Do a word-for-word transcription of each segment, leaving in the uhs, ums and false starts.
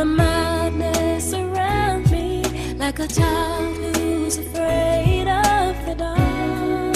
the madness around me, like a child who's afraid of the dark.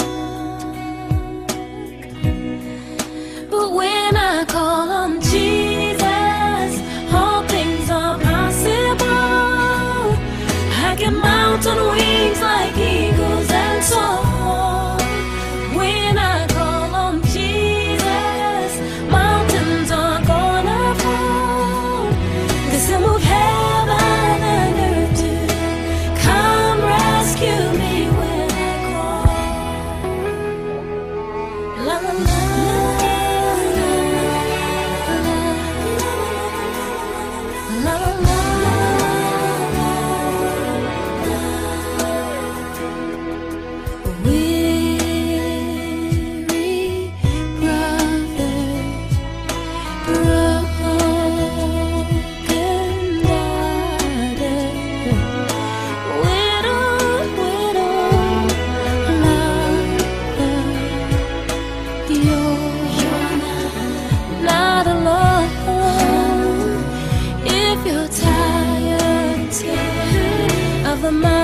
But when I call on Jesus, all things are possible. I can mount on wings like eagles and soar. When I call on Jesus, mountains are gonna fall. 'Cause He'll move heaven and earth to come rescue me when I call. La la la. La la la. Of the